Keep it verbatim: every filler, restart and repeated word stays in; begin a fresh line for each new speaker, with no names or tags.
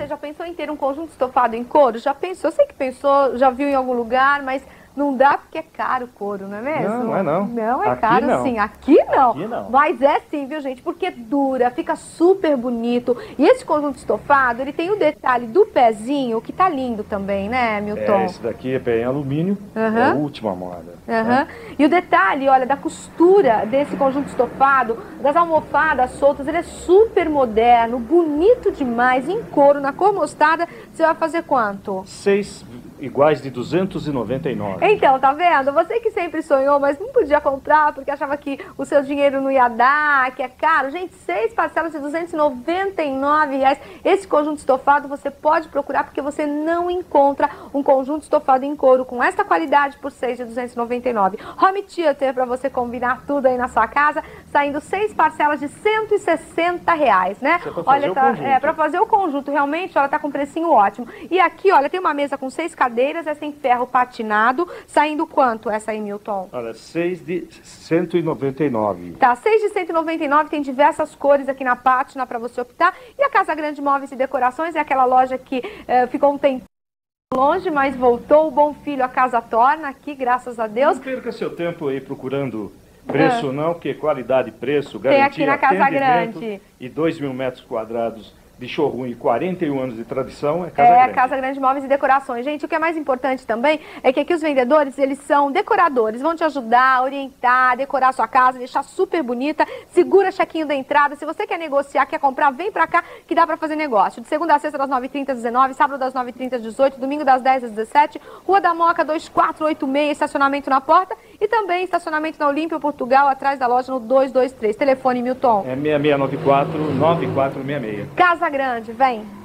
já pensou em ter um conjunto estofado em couro? Já pensou? Eu sei que pensou, já viu em algum lugar, mas não dá porque é caro o couro, não é mesmo?
Não, não é não.
Não, é
Aqui
caro
não.
sim. Aqui não.
Aqui não.
Mas é sim, viu, gente? Porque dura, fica super bonito. E esse conjunto estofado, ele tem o detalhe do pezinho, que tá lindo também, né, Milton?
É, esse daqui é pé em alumínio,
Uhum.
é a última moda.
Uhum.
Né?
E o detalhe, olha, da costura desse conjunto estofado, das almofadas soltas, ele é super moderno, bonito demais, em couro, na cor mostarda. Você vai fazer quanto?
Seis iguais de duzentos e noventa e nove.
Então, tá vendo? Você que sempre sonhou, mas não podia comprar porque achava que o seu dinheiro não ia dar, que é caro. Gente, seis parcelas de duzentos e noventa e nove reais. Esse conjunto estofado você pode procurar porque você não encontra um conjunto estofado em couro com esta qualidade por seis de duzentos e noventa e nove. Home Theater para você combinar tudo aí na sua casa, saindo seis parcelas de cento e sessenta reais, né?
Isso é pra fazer
olha,
o
tá,
conjunto.
é para fazer o conjunto, realmente, ela tá com um precinho ótimo. E aqui, olha, tem uma mesa com seis cadeiras, essa em ferro patinado, saindo quanto essa aí, Milton?
Olha, seis de cento e noventa e nove.
Tá, seis de cento e noventa e nove, tem diversas cores aqui na pátina para você optar. E a Casa Grande Móveis e Decorações é aquela loja que eh, ficou um tempo longe, mas voltou. O Bom Filho, a casa torna aqui, graças a Deus.
Não perca seu tempo aí procurando preço,
Ah.
não, porque qualidade e preço,
Tem aqui
garantia,
na Casa
atendimento
Grande.
E dois mil metros quadrados de showroom e quarenta e um anos de tradição, é Casa
É,
Grande.
Casa Grande Móveis e Decorações. Gente, o que é mais importante também é que aqui os vendedores, eles são decoradores, vão te ajudar, orientar, decorar a sua casa, deixar super bonita, segura chequinho da entrada. Se você quer negociar, quer comprar, vem pra cá que dá pra fazer negócio. De segunda a sexta das nove e trinta às dezenove, sábado das nove e trinta às dezoito, domingo das dez às dezessete, Rua da Moca dois quatro oito seis, estacionamento na porta e também estacionamento na Olímpia, Portugal, atrás da loja no dois dois três. Telefone, Milton.
É seis seis nove quatro, nove quatro seis seis.
Casa Grande, vem.